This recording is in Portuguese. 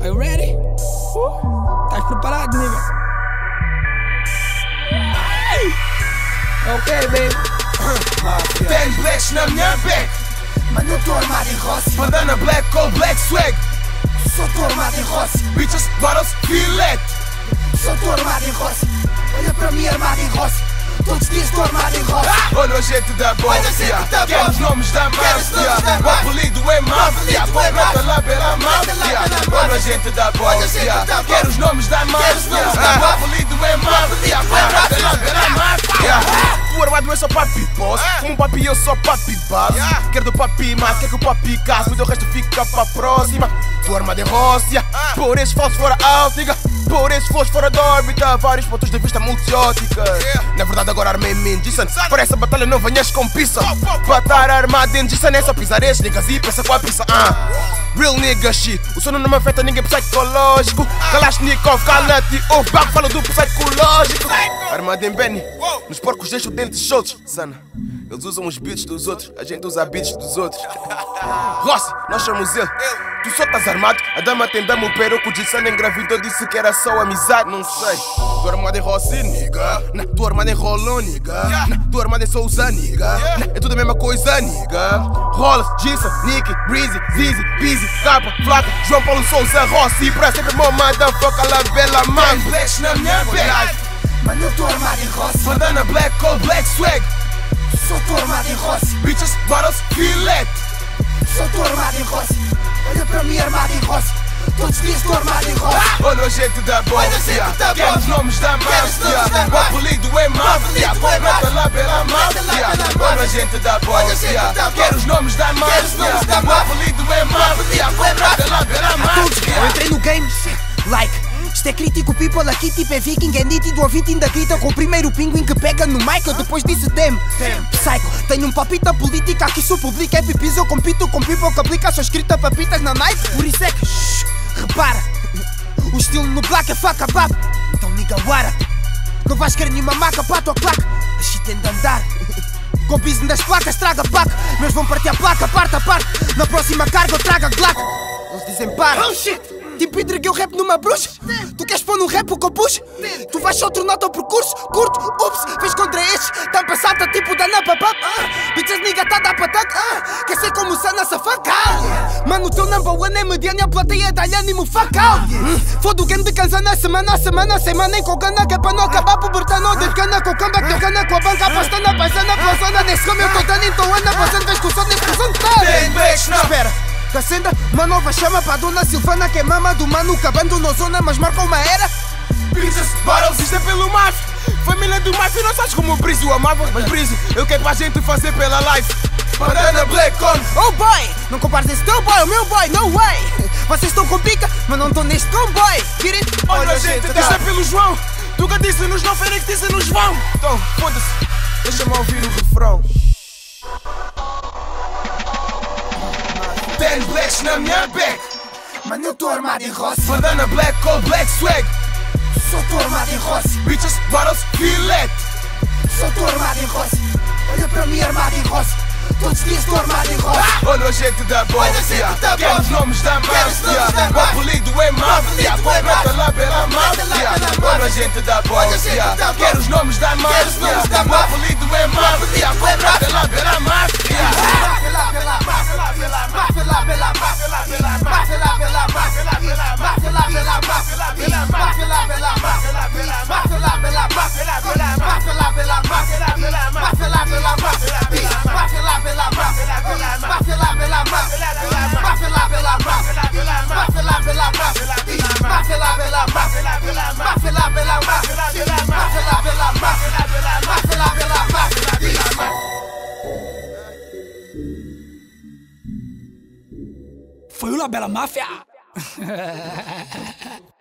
Are you ready? Estás preparado, nigga? Ok, baby. Ten blacks na minha back. Mano, eu tô armado em Rossi. Bandana black com black swag. Só tô armado em Rossi. Bitches, bottles, filete. Só tô armado em Rossi. Olha para mim armado em Rossi. Todos os dias tô armado em Rossi. Olha o jeito da bófia. Quero os nomes da máfia. O apelido é máfia. Completa lá pela máfia. Olha a gente da bófia. Quero os nomes da máfia. O apelido é máfia. Completa lá pela máfia. O armado é só papi boss. Como papi eu sou papi base. Quero do papi mais, quer que o papi caso. O resto fica pra próxima. Tu armado em Róssia. Por esses falsos fora áltica. Por esses flows fora da órbita. Vários pontos de vista multióticas. Na verdade agora armei em Jason. Para essa batalha não venhas com pizza. Para estar armado em Jason é só pisar esses niggas e pensa com a pizza. Real nigga shit. O sono não me afeta ninguém psicológico. Kalashnikov, cala-te, o bago fala do psicológico. Armado em Benny. Nos porcos deixo dentes soltos. Sana, eles usam os beats dos outros. A gente usa beats dos outros. Rossi, nós somos ele. Tu só estás armado, a dama tem dama, o peruco de sana engravidou, disse que era só amizade, não sei. Tu armado em Rossi, nigga. Tu armado em Rolon, nigga. Tu armado em Souza, nigga. É tudo a mesma coisa, nigga. Rolas, Jinsa, Nicky, Breezy, Zizi, Busy, Capa, Flaca, João Paulo Souza, Rossi, pra sempre meu motherfucker, la bela man. Blacks na minha back. Mano, eu tô armado em Rossi. Bandana black com black swag. Só tô armado em Rossi. Bitches, bottles, filete. Só tô armado em Rossi. Olha para mim armado em Rossi. Todos os dias tô armado em Rossi. Olha o jeito da bófia. Quero os nomes da máfia. O apelido é máfia. Completa lá pela máfia. Olha a gente da bófia. Quero os nomes da máfia. O apelido é máfia. Completa lá pela máfia. Eu entrei no game, like. Isto é crítico, people, aqui tipo é viking. É nítido, ouvinte ainda grita com o primeiro pinguim que pega no mic. Eu depois disse dem, psycho. Tenho um palpite da política, aqui sou público, é pipis. Eu compito com people que aplica, sou escrita papitas na knife. Por isso é que, repara, o estilo no black é faca bab. Então liga wara, não vais querer nenhuma maca para a tua placa. A shit tem de andar. Com business das placas, traga pack. Meus vão partir a placa, parte a parte. Na próxima carga eu trago a glaca. Eles dizem para. Oh shit! Tipo entreguei o rap numa bruxa. Tu queres pôr num rap o que eu puxo? Tu vais só tornar o teu percurso curto. Ups, fez contra estes. Tão passada tipo da napapap. Bitches nigga tá da patac. Quer ser como sana safaca. Mano, o teu number one é mediano e a plateia dá-lhe ânimo fuck out. Foda o game de canzana semana a semana. Sem nem com gana que é para não acabar pubertando. De cana com comeback, de cana com a banca. Apostando a paisana, plazona. Nesse como eu tô dando, então anda passando. Vês com o som desse prisão de tal. Espera. Acenda uma nova chama para a dona Silvana, que é mama do mano que abandonou zona, mas marcou uma era. Bitches, bottles, isto é pelo máfia. Família do máfia, não sabes como o Breezy o amava. Mas Breezy, eu quero para a gente fazer pela live. Bandana black on. Oh boy, não compares esse teu boy, o meu boy, no way. Vocês estão com pica, mas não estão neste comboio. Get it? Olha a gente, isto é pelo João. Tu que disse-nos, não foi nem que disse-nos vão. Então, foda-se, deixa-me ouvir o refrão. Ten blacks na minha back. Mano, eu tô armado em Rossi. Bandana black com black swag. Só tô armado em Rossi. Bitches, bottles, filete. Só tô armado em Rossi. Olha para mim armado em Rossi. Todos os dias tô armado em Rossi. Olha o jeito da bófia. Quero os nomes da máfia. O apelido é máfia. Completa lá pela máfia. Olha a gente da bófia. Quero os nomes da máfia. O apelido é máfia. Completa lá pela máfia. Foi o La Bela Máfia.